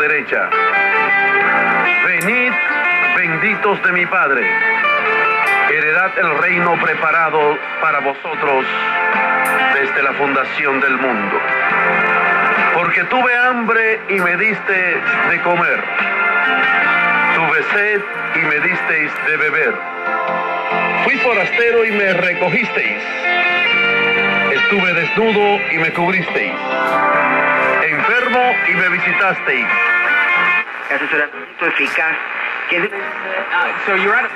derecha. Venid, benditos de mi Padre, heredad el reino preparado para vosotros desde la fundación del mundo. Porque tuve hambre y me diste de comer, tuve sed y me disteis de beber, fui forastero y me recogisteis, estuve desnudo y me cubristeis, enfermo y me visitasteis. Asesoramiento eficaz. So you're at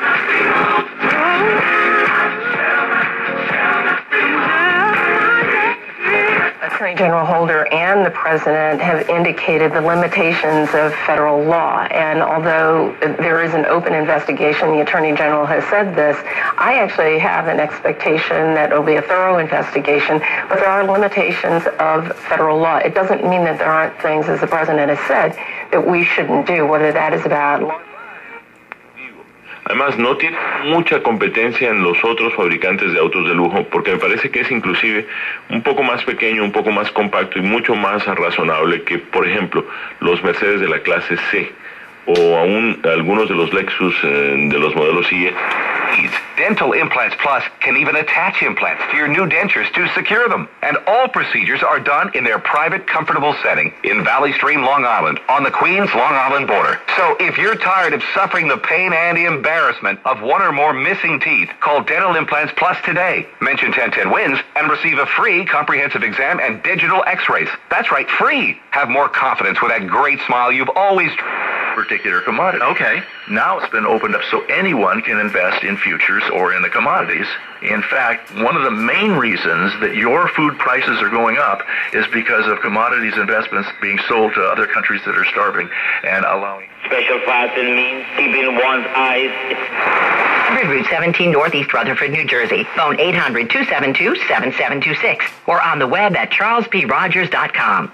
Attorney General Holder and the President have indicated the limitations of federal law. And although there is an open investigation, the Attorney General has said this, I actually have an expectation that it will be a thorough investigation, but there are limitations of federal law. It doesn't mean that there aren't things, as the President has said, that we shouldn't do, whether that is about law. Además, no tiene mucha competencia en los otros fabricantes de autos de lujo, porque me parece que es inclusive un poco más pequeño, un poco más compacto y mucho más razonable que, por ejemplo, los Mercedes de la clase C o aún algunos de los Lexus de los modelos IE. Dental Implants Plus can even attach implants to your new dentures to secure them. And all procedures are done in their private, comfortable setting in Valley Stream, Long Island, on the Queens-Long Island border. So if you're tired of suffering the pain and embarrassment of one or more missing teeth, call Dental Implants Plus today. Mention 1010 WINS and receive a free comprehensive exam and digital x-rays. That's right, free. Have more confidence with that great smile you've always particular commodity. Okay, now it's been opened up so anyone can invest in futures or in the commodities. In fact, one of the main reasons that your food prices are going up is because of commodities investments being sold to other countries that are starving and allowing Special fast and means keeping one's eyes. 100 Route 17 Northeast Rutherford, New Jersey. Phone 800-272-7726 or on the web at charlesprogers.com.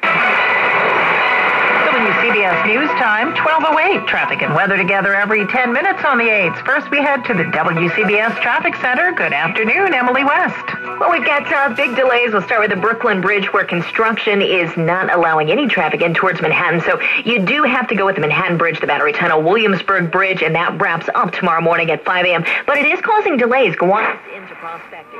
WCBS News Time, 12:08. Traffic and weather together every 10 minutes on the 8s. First, we head to the WCBS Traffic Center. Good afternoon, Emily West. Well, we've got big delays. We'll start with the Brooklyn Bridge, where construction is not allowing any traffic in towards Manhattan. So you do have to go with the Manhattan Bridge, the Battery Tunnel, Williamsburg Bridge, and that wraps up tomorrow morning at 5 a.m. But it is causing delays. Go on into Prospecting.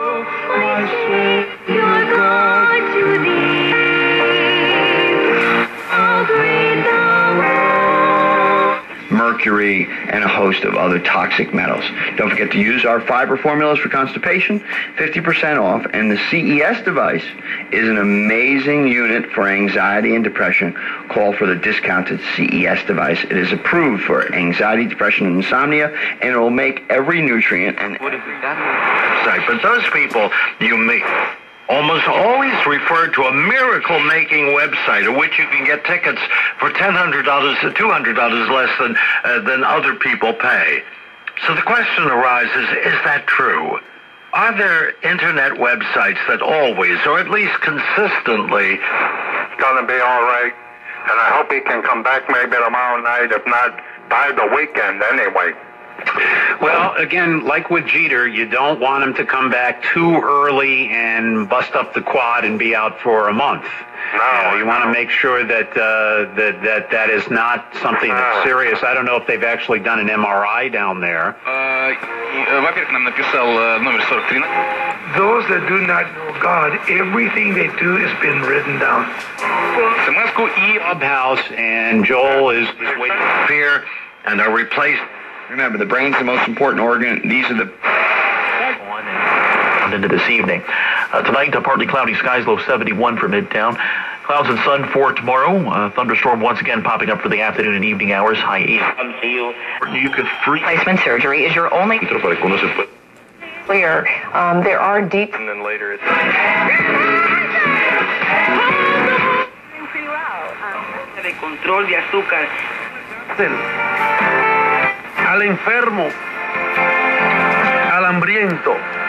Mercury, and a host of other toxic metals. Don't forget to use our fiber formulas for constipation, 50% off, and the CES device is an amazing unit for anxiety and depression. Call for the discounted CES device. It is approved for anxiety, depression, and insomnia, and it will make every nutrient and... But those people you meet almost always refer to a miracle-making website at which you can get tickets for $1,000 to $200 less than other people pay. So the question arises, is that true? Are there internet websites that always, or at least consistently, gonna be all right, and I hope he can come back maybe tomorrow night, if not by the weekend anyway. Well, again, like with Jeter, you don't want him to come back too early and bust up the quad and be out for a month. No, you want to make sure that that is not something that's serious. I don't know if they've actually done an MRI down there. Those that do not know God, everything they do has been written down. Clubhouse, and Joel is waiting here and are replaced. Remember, the brain's the most important organ. These are the... Into this evening. Tonight, partly cloudy skies, low 71 for Midtown. Clouds and sun for tomorrow. Thunderstorm once again popping up for the afternoon and evening hours, high 80. You could free... Replacement surgery is your only... Clear. There are deep... And then later it's... De control de azúcar. Al enfermo, al hambriento,